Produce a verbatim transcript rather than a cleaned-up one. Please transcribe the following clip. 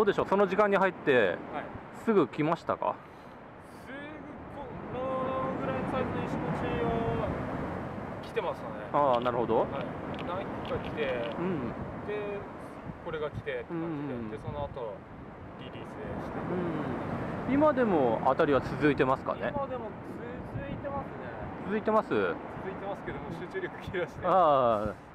どうでしょう、その時間に入ってはいすぐ来ましたか？ すぐこのぐらいのサイズの石持ちは来てましたね。 ああ、なるほど。 はい、何機か来て、 うん。 でこれが来てって感じで、 うんうんでその後リリースして、 うん、今でも当たりは続いてますかね？ 今でも続いてますね。 続いてます。 続いてますけども、集中力切らして。 ああ。